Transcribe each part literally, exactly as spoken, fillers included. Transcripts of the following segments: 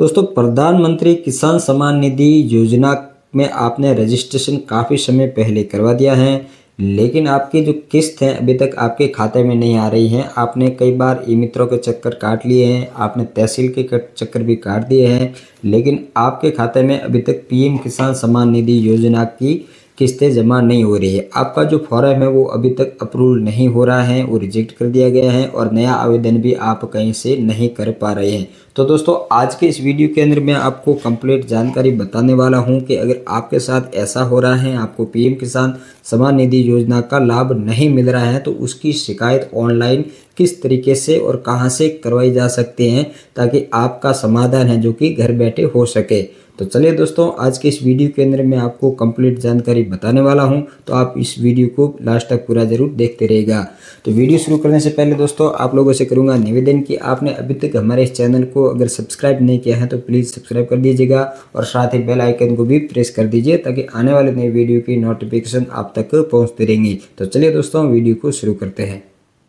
दोस्तों, प्रधानमंत्री किसान सम्मान निधि योजना में आपने रजिस्ट्रेशन काफ़ी समय पहले करवा दिया है, लेकिन आपकी जो किस्त है अभी तक आपके खाते में नहीं आ रही है। आपने कई बार ई मित्रों के चक्कर काट लिए हैं, आपने तहसील के चक्कर भी काट दिए हैं, लेकिन आपके खाते में अभी तक पीएम किसान सम्मान निधि योजना की किस्तें जमा नहीं हो रही है। आपका जो फॉर्म है वो अभी तक अप्रूवल नहीं हो रहा है, वो रिजेक्ट कर दिया गया है और नया आवेदन भी आप कहीं से नहीं कर पा रहे हैं। तो दोस्तों, आज के इस वीडियो के अंदर मैं आपको कंप्लीट जानकारी बताने वाला हूं कि अगर आपके साथ ऐसा हो रहा है, आपको पीएम किसान सम्मान निधि योजना का लाभ नहीं मिल रहा है, तो उसकी शिकायत ऑनलाइन किस तरीके से और कहां से करवाई जा सकती है, ताकि आपका समाधान है जो कि घर बैठे हो सके। तो चलिए दोस्तों, आज के इस वीडियो के अंदर मैं आपको कंप्लीट जानकारी बताने वाला हूं, तो आप इस वीडियो को लास्ट तक पूरा जरूर देखते रहिएगा। तो वीडियो शुरू करने से पहले दोस्तों, आप लोगों से करूंगा निवेदन कि आपने अभी तक हमारे इस चैनल को अगर सब्सक्राइब नहीं किया है तो प्लीज़ सब्सक्राइब कर दीजिएगा और साथ ही बेल आइकन को भी प्रेस कर दीजिए, ताकि आने वाले नए वीडियो की नोटिफिकेशन आप तक पहुँचती रहेंगी। तो चलिए दोस्तों, वीडियो को शुरू करते हैं।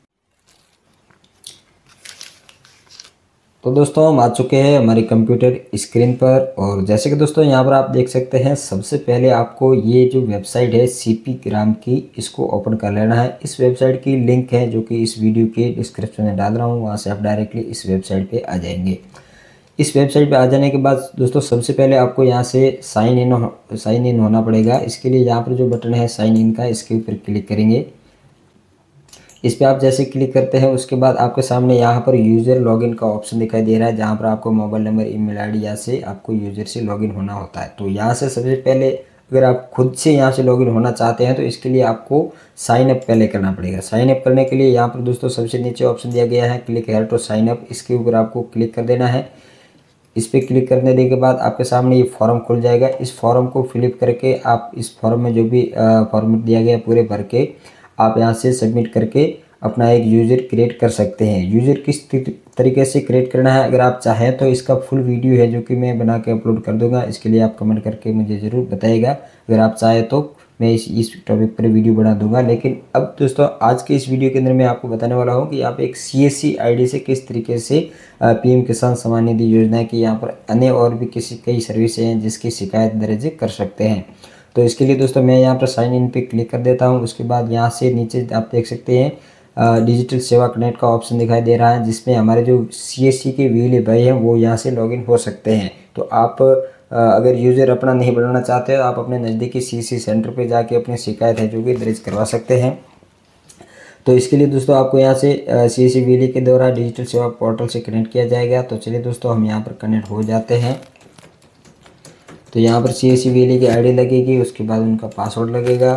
तो दोस्तों, हम आ चुके हैं हमारी कंप्यूटर स्क्रीन पर और जैसे कि दोस्तों यहाँ पर आप देख सकते हैं, सबसे पहले आपको ये जो वेबसाइट है सीपी ग्राम की, इसको ओपन कर लेना है। इस वेबसाइट की लिंक है जो कि इस वीडियो के डिस्क्रिप्शन में डाल रहा हूँ, वहाँ से आप डायरेक्टली इस वेबसाइट पे आ जाएंगे। इस वेबसाइट पे आ जाने के बाद दोस्तों, सबसे पहले आपको यहाँ से साइन इन साइन इन होना पड़ेगा। इसके लिए यहाँ पर जो बटन है साइन इन का, इसके ऊपर क्लिक करेंगे। इस पर आप जैसे क्लिक करते हैं, उसके बाद आपके सामने यहाँ पर यूज़र लॉगिन का ऑप्शन दिखाई दे रहा है, जहाँ पर आपको मोबाइल नंबर, ईमेल आईडी यहाँ से आपको यूज़र से लॉगिन होना होता है। तो यहाँ से सबसे पहले अगर आप खुद से यहाँ से लॉगिन होना चाहते हैं तो इसके लिए आपको साइन अप पहले करना पड़ेगा। साइन अप करने के लिए यहाँ पर दोस्तों सबसे नीचे ऑप्शन दिया गया है click here to sign up, इसके ऊपर आपको क्लिक कर देना है। इस पर क्लिक करने देने के बाद आपके सामने ये फॉर्म खुल जाएगा। इस फॉर्म को फिलअप करके आप इस फॉर्म में जो भी फॉर्मेट दिया गया पूरे भर के आप यहाँ से सबमिट करके अपना एक यूज़र क्रिएट कर सकते हैं। यूज़र किस तरीके से क्रिएट करना है, अगर आप चाहें तो इसका फुल वीडियो है जो कि मैं बना के अपलोड कर दूंगा। इसके लिए आप कमेंट करके मुझे ज़रूर बताइएगा। अगर आप चाहें तो मैं इस इस टॉपिक पर वीडियो बना दूंगा। लेकिन अब दोस्तों, आज के इस वीडियो के अंदर मैं आपको बताने वाला हूँ कि आप एक सी एस सी आई डी से किस तरीके से पीएम किसान सम्मान निधि योजना की यहाँ पर अन्य और भी किसी कई सर्विसें हैं जिसकी शिकायत दर्ज कर सकते हैं। तो इसके लिए दोस्तों मैं यहाँ पर साइन इन पे क्लिक कर देता हूँ। उसके बाद यहाँ से नीचे आप देख सकते हैं डिजिटल सेवा कनेक्ट का ऑप्शन दिखाई दे रहा है, जिसमें हमारे जो सी एस सी के वीले भाई हैं वो यहाँ से लॉगिन हो सकते हैं। तो आप अगर यूज़र अपना नहीं बनाना चाहते तो आप अपने नज़दीकी सी एस सी सेंटर पे जाके अपनी शिकायत है जो कि दर्ज करवा सकते हैं। तो इसके लिए दोस्तों आपको यहाँ से सी एस सी वीले के द्वारा डिजिटल सेवा पोर्टल से कनेक्ट किया जाएगा। तो चलिए दोस्तों, हम यहाँ पर कनेक्ट हो जाते हैं। तो यहाँ पर सी एस सी वीले की आई डी लगेगी, उसके बाद उनका पासवर्ड लगेगा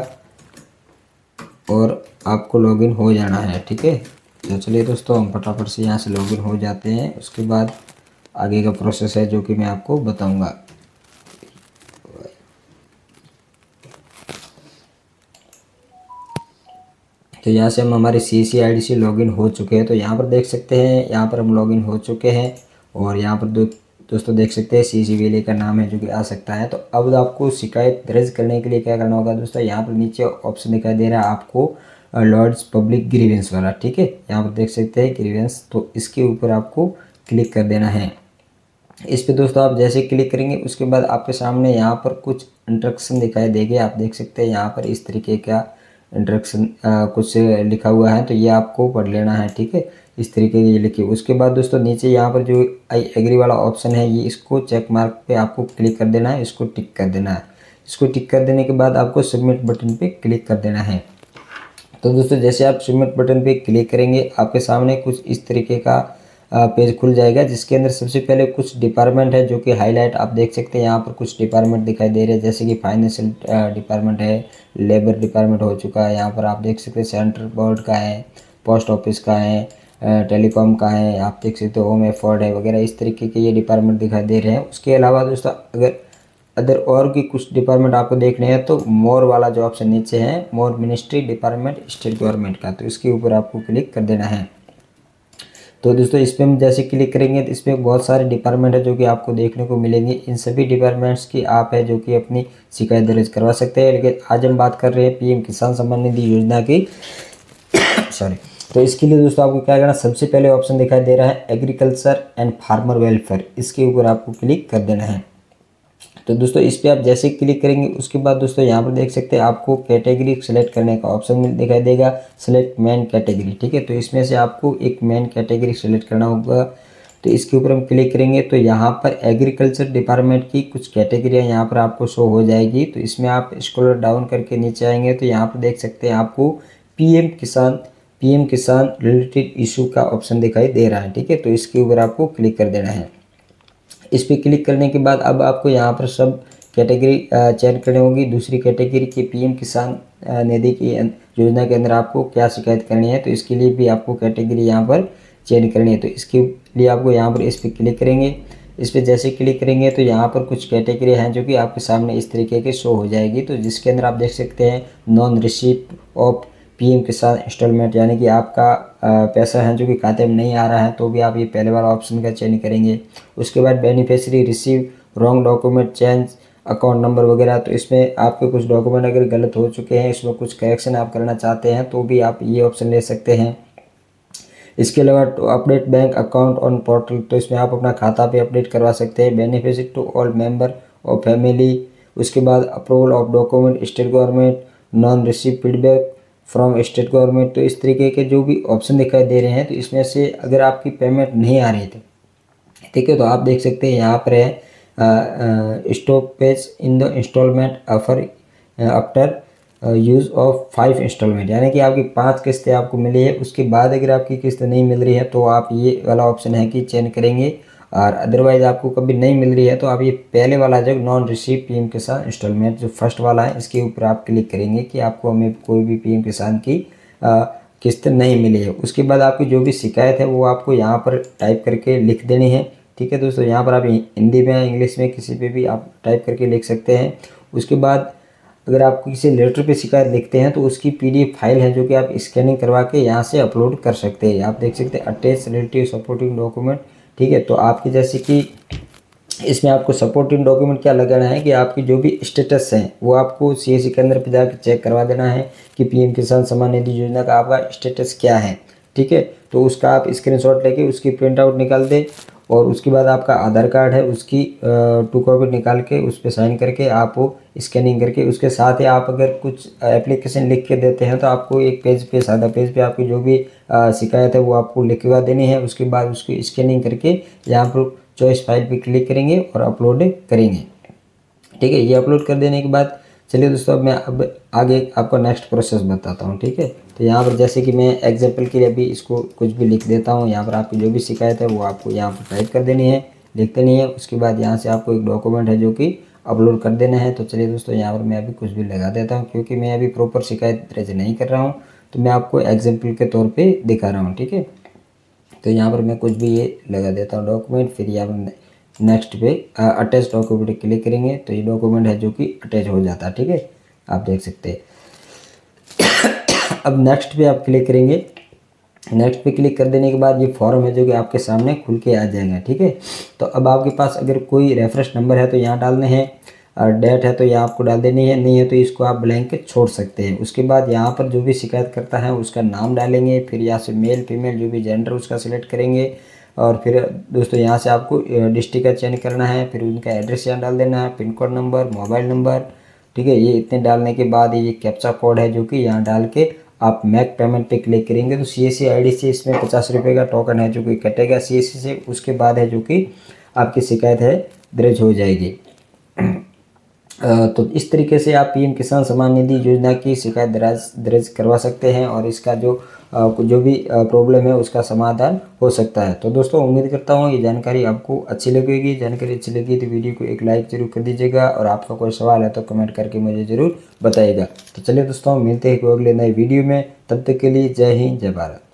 और आपको लॉगिन हो जाना है। ठीक है, तो चलिए दोस्तों, हम फटाफट से यहाँ से लॉगिन हो जाते हैं। उसके बाद आगे का प्रोसेस है जो कि मैं आपको बताऊंगा। तो यहाँ से हम हमारे C S C I D से लॉगिन हो चुके हैं। तो यहाँ पर देख सकते हैं, यहाँ पर हम लॉगिन हो चुके हैं और यहाँ पर दो दोस्तों देख सकते हैं सी एस सी वीले का नाम है जो कि आ सकता है। तो अब आपको शिकायत दर्ज करने के लिए क्या करना होगा दोस्तों, यहाँ पर नीचे ऑप्शन दिखाई दे रहा है आपको लॉर्ड्स पब्लिक ग्रीवेंस वाला। ठीक है, यहाँ पर देख सकते हैं ग्रीवेंस, तो इसके ऊपर आपको क्लिक कर देना है। इस पे दोस्तों आप जैसे क्लिक करेंगे उसके बाद आपके सामने यहाँ पर कुछ इंस्ट्रक्शन दिखाई देंगे। आप देख सकते हैं यहाँ पर इस तरीके का इंस्ट्रक्शन कुछ लिखा हुआ है, तो ये आपको पढ़ लेना है। ठीक है, इस तरीके के ये लिखिए। उसके बाद दोस्तों नीचे यहाँ पर जो आई एग्री वाला ऑप्शन है, ये इसको चेक मार्क पे आपको क्लिक कर देना है, इसको टिक कर देना है। इसको टिक कर देने के बाद आपको सबमिट बटन पे क्लिक कर देना है। तो दोस्तों, जैसे आप सबमिट बटन पे क्लिक करेंगे आपके सामने कुछ इस तरीके का पेज खुल जाएगा, जिसके अंदर सबसे पहले कुछ डिपार्टमेंट है जो कि हाईलाइट आप देख सकते हैं। यहाँ पर कुछ डिपार्टमेंट दिखाई दे रहे हैं, जैसे कि फाइनेंशियल डिपार्टमेंट है, लेबर डिपार्टमेंट हो चुका है। यहाँ पर आप देख सकते हैं सेंट्रल बोर्ड का है, पोस्ट ऑफिस का है, टेलीकॉम का है, आप देख सकते हो होम एफोर्ड है वगैरह, इस तरीके के ये डिपार्टमेंट दिखाई दे रहे हैं। उसके अलावा दोस्तों अगर अदर और भी कुछ डिपार्टमेंट आपको देखने हैं तो मोर वाला जो ऑप्शन नीचे है, more ministry department state government का, तो इसके ऊपर आपको क्लिक कर देना है। तो दोस्तों इस पर हम जैसे क्लिक करेंगे तो इसमें बहुत सारे डिपार्टमेंट है जो कि आपको देखने को मिलेंगे। इन सभी डिपार्टमेंट्स की आप है जो कि अपनी शिकायत दर्ज करवा सकते हैं। लेकिन आज हम बात कर रहे हैं पीएम किसान सम्मान निधि योजना की सॉरी तो इसके लिए दोस्तों आपको क्या करना, सबसे पहले ऑप्शन दिखाई दे रहा है एग्रीकल्चर एंड फार्मर वेलफेयर, इसके ऊपर आपको क्लिक कर देना है। तो दोस्तों इस पर आप जैसे क्लिक करेंगे उसके बाद दोस्तों यहाँ पर देख सकते हैं आपको कैटेगरी सेलेक्ट करने का ऑप्शन दिखाई देगा, सेलेक्ट मेन कैटेगरी। ठीक है, तो इसमें से आपको एक मेन कैटेगरी सेलेक्ट करना होगा। तो इसके ऊपर हम क्लिक करेंगे तो यहाँ पर एग्रीकल्चर डिपार्टमेंट की कुछ कैटेगरियाँ यहाँ पर आपको शो हो जाएगी। तो इसमें आप स्क्रॉल डाउन करके नीचे आएंगे तो यहाँ पर देख सकते हैं आपको पीएम किसान पीएम किसान रिलेटेड इशू का ऑप्शन दिखाई दे रहा है। ठीक है, तो इसके ऊपर आपको क्लिक कर देना है। इस पर क्लिक करने के बाद अब आपको यहाँ पर सब कैटेगरी चयन करनी होगी। दूसरी कैटेगरी की पीएम किसान निधि की योजना के अंदर आपको क्या शिकायत करनी है, तो इसके लिए भी आपको कैटेगरी यहाँ पर चयन करनी है। तो इसके लिए आपको यहाँ पर इस पर क्लिक करेंगे। इस पर जैसे क्लिक करेंगे तो यहाँ पर कुछ कैटेगरी हैं जो कि आपके सामने इस तरीके के शो हो जाएगी। तो जिसके अंदर आप देख सकते हैं non receipt of PM Kisan installment, यानी कि आपका पैसा है जो कि खाते में नहीं आ रहा है, तो भी आप ये पहले वाला ऑप्शन का चयन करेंगे। उसके बाद beneficiary receive wrong document change account number वगैरह, तो इसमें आपके कुछ डॉक्यूमेंट अगर गलत हो चुके हैं, इसमें कुछ करेक्शन आप करना चाहते हैं तो भी आप ये ऑप्शन ले सकते हैं। इसके अलावा to update bank account on portal, तो इसमें आप अपना खाता भी अपडेट करवा सकते हैं। Beneficiary to all member of family, उसके बाद approval of document state government, non receive feedback from state government. तो इस तरीके के जो भी ऑप्शन दिखाई दे रहे हैं, तो इसमें से अगर आपकी पेमेंट नहीं आ रही थी, ठीक है, तो आप देख सकते हैं यहाँ पर है stop page in the installment offer after use of five installment, यानी कि आपकी पांच किस्तें आपको मिली है, उसके बाद अगर आपकी किस्त नहीं मिल रही है तो आप ये वाला ऑप्शन है कि चयन करेंगे। और अदरवाइज़ आपको कभी नहीं मिल रही है तो आप ये पहले वाला जो non receive PM Kisan installment जो फर्स्ट वाला है, इसके ऊपर आप क्लिक करेंगे कि आपको हमें कोई भी पीएम किसान की किस्त नहीं मिली है। उसके बाद आपकी जो भी शिकायत है वो आपको यहाँ पर टाइप करके लिख देनी है। ठीक है दोस्तों, यहाँ पर आप हिंदी में इंग्लिश में किसी पे भी आप टाइप करके लिख सकते हैं। उसके बाद अगर आप किसी लेटर पे शिकायत लिखते हैं तो उसकी पीडीएफ फाइल है जो कि आप स्कैनिंग करवा के यहाँ से अपलोड कर सकते हैं। आप देख सकते हैं अटैच रिलेटिव सपोर्टिंग डॉक्यूमेंट। ठीक है, तो आपकी जैसे कि इसमें आपको सपोर्टिंग डॉक्यूमेंट क्या लगाना है कि आपकी जो भी स्टेटस है वो आपको सीएससी के अंदर पे जाकर चेक करवा देना है कि पीएम किसान सम्मान निधि योजना का आपका स्टेटस क्या है। ठीक है, तो उसका आप स्क्रीनशॉट लेके उसकी प्रिंट आउट निकाल दें और उसके बाद आपका आधार कार्ड है उसकी टू कॉपी निकाल के उस पर साइन करके आप वो स्कैनिंग करके, उसके साथ ही आप अगर कुछ एप्लीकेशन लिख के देते हैं तो आपको एक पेज पे सादा पेज पे आपकी जो भी शिकायत है वो आपको लिखवा देनी है। उसके बाद उसकी स्कैनिंग करके यहाँ पर चॉइस फाइल पे क्लिक करेंगे और अपलोड करेंगे। ठीक है, ये अपलोड कर देने के बाद चलिए दोस्तों अब मैं अब आगे आपको नेक्स्ट प्रोसेस बताता हूँ। ठीक है, तो यहाँ पर जैसे कि मैं एग्जांपल के लिए अभी इसको कुछ भी लिख देता हूँ। यहाँ पर आपकी जो भी शिकायत है वो आपको यहाँ पर टाइप कर देनी है, लिख देनी है। उसके बाद यहाँ से आपको एक डॉक्यूमेंट है जो कि अपलोड कर देना है। तो चलिए दोस्तों यहाँ पर मैं अभी कुछ भी लगा देता हूँ, क्योंकि मैं अभी प्रॉपर शिकायत दर्ज नहीं कर रहा हूँ तो मैं आपको एग्जाम्पल के तौर पर दिखा रहा हूँ। ठीक है, तो यहाँ पर मैं कुछ भी ये लगा देता हूँ डॉक्यूमेंट, फिर यहाँ पर नेक्स्ट पे अटैच डॉक्यूमेंट क्लिक करेंगे तो ये डॉक्यूमेंट है जो कि अटैच हो जाता है। ठीक है, आप देख सकते हैं। अब नेक्स्ट पे आप क्लिक करेंगे। नेक्स्ट पे क्लिक कर देने के बाद ये फॉर्म है जो कि आपके सामने खुल के आ जाएगा। ठीक है, तो अब आपके पास अगर कोई रेफरेंस नंबर है तो यहाँ डालने हैं, और डेट है तो यहाँ आपको डाल देनी है, नहीं है तो इसको आप ब्लैंक छोड़ सकते हैं। उसके बाद यहाँ पर जो भी शिकायत करता है उसका नाम डालेंगे, फिर यहाँ से मेल फीमेल जो भी जेंडर उसका सिलेक्ट करेंगे और फिर दोस्तों यहाँ से आपको डिस्ट्रिक्ट का चयन करना है, फिर उनका एड्रेस यहाँ डाल देना है, pin code number, mobile number. ठीक है, ये इतने डालने के बाद ये कैप्चा कोड है जो कि यहाँ डाल के आप मैक पेमेंट पे क्लिक करेंगे तो सीएससी आईडी से इसमें पचास रुपये का टोकन है जो कि कटेगा सीएससी से। उसके बाद है जो कि आपकी शिकायत है दर्ज हो जाएगी। तो इस तरीके से आप पीएम किसान सम्मान निधि योजना की शिकायत दर्ज दर्ज करवा सकते हैं और इसका जो जो भी प्रॉब्लम है उसका समाधान हो सकता है। तो दोस्तों उम्मीद करता हूँ ये जानकारी आपको अच्छी लगेगी। जानकारी अच्छी लगी तो वीडियो को एक लाइक जरूर कर दीजिएगा और आपका कोई सवाल है तो कमेंट करके मुझे ज़रूर बताइएगा। तो चलिए दोस्तों मिलते हैं कोई अगले नए वीडियो में, तब तक के लिए जय हिंद जय भारत।